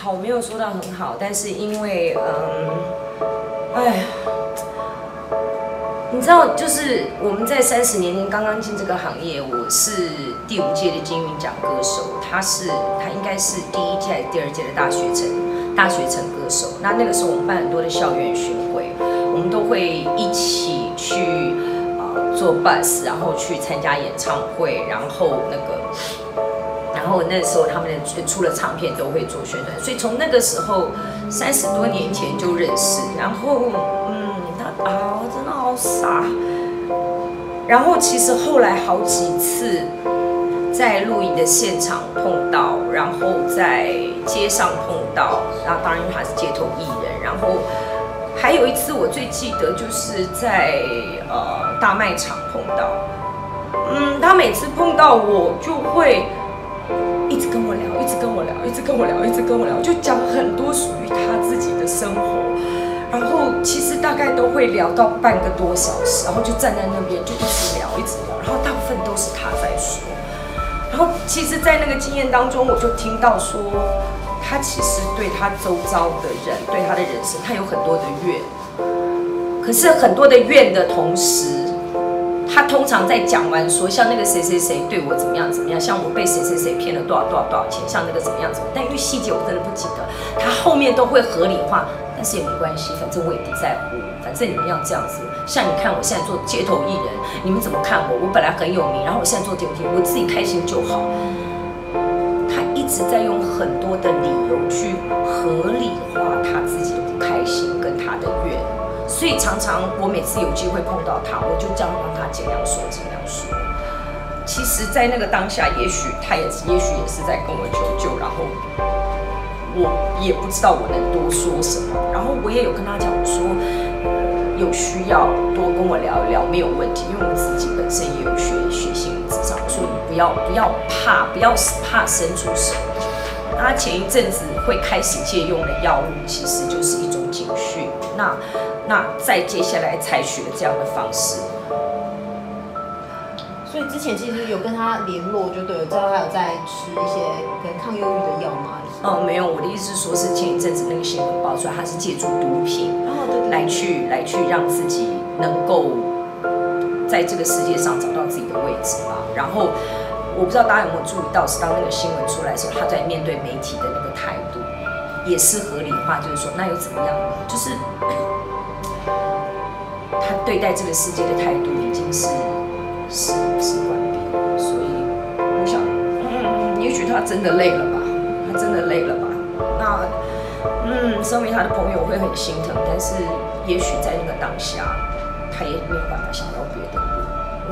好，我没有说到很好，但是因为哎，你知道，就是我们在30年前刚刚进这个行业，我是第5届的金韵奖歌手，他应该是第1届还是第2届的大学城歌手。那个时候我们办很多的校园巡回，我们都会一起去坐 bus， 然后去参加演唱会，然后那时候他们出了唱片都会做宣传，所以从那个时候30多年前就认识。然后他真的好傻。然后其实后来好几次在录影的现场碰到，然后在街上碰到，然后当然因为他是街头艺人。然后还有一次我最记得就是在大卖场碰到，他每次碰到我就会一直跟我聊，一直跟我聊，一直跟我聊，一直跟我聊，就讲很多属于他自己的生活。然后其实大概都会聊到半个多小时，然后就站在那边就一直聊，一直聊，然后大部分都是他在说。然后其实，在那个经验当中，我就听到说，他其实对他周遭的人，对他的人生，他有很多的怨。可是很多的怨的同时，他通常在讲完说，像那个谁谁谁对我怎么样怎么样，像我被谁谁谁骗了多少钱，像那个怎么样怎么样，但因为细节我真的不记得，他后面都会合理化，但是也没关系，反正我也不在乎，反正你们要这样子。像你看我现在做街头艺人，你们怎么看我？我本来很有名，然后我现在做街头艺人，我自己开心就好。他一直在用很多的理由去合理化他自己的不开心跟他的怨。所以常常我每次有机会碰到他，我就这样让他尽量说，尽量说。其实，在那个当下，也许也是在跟我求救，然后我也不知道我能多说什么。然后我也有跟他讲说，有需要多跟我聊一聊没有问题，因为我自己本身也有学心理咨商，所以不要怕生出什么。他前一阵子会开始借用的药物，其实就是一种警讯。那再接下来采取了这样的方式， 所以之前其实有跟他联络，就对了，知道他有在吃一些可能抗忧郁的药吗？ 没有，我的意思是说，是前一阵子那个新闻爆出来，他是借助毒品，来去让自己能够在这个世界上找到自己的位置吧。然后我不知道大家有没有注意到，是当那个新闻出来的时候，他在面对媒体的那个态度，也是合理化，就是说那又怎么样呢？就是他对待这个世界的态度已经是关闭了，所以我想，也许他真的累了吧，他真的累了吧。那，身为他的朋友会很心疼，但是也许在那个当下，他也没有办法想到别的路。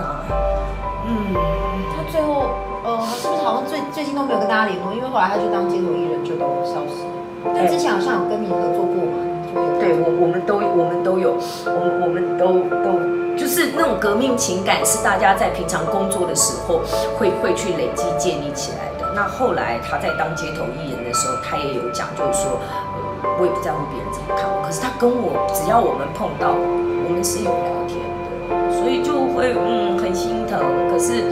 他最后，是不是好像最近都没有跟大家联络？因为后来他就当街头艺人就都消失了。但之前好像有跟你合作过嘛？ 对，我们都有，我们都就是那种革命情感，是大家在平常工作的时候会去累积建立起来的。那后来他在当街头艺人的时候，他也有讲，就是说，我也不在乎别人怎么看我，可是他跟我只要我们碰到，我们是有聊天的，所以就会很心疼。可是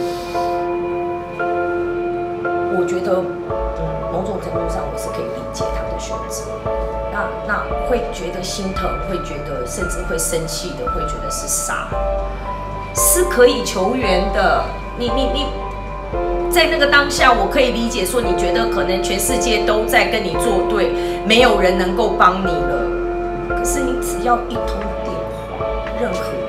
我觉得某种程度上我是可以理解他的选择。那会觉得心疼，会觉得甚至会生气的，会觉得是傻，是可以求援的。你在那个当下，我可以理解说，你觉得可能全世界都在跟你作对，没有人能够帮你了。可是你只要一通电话，任何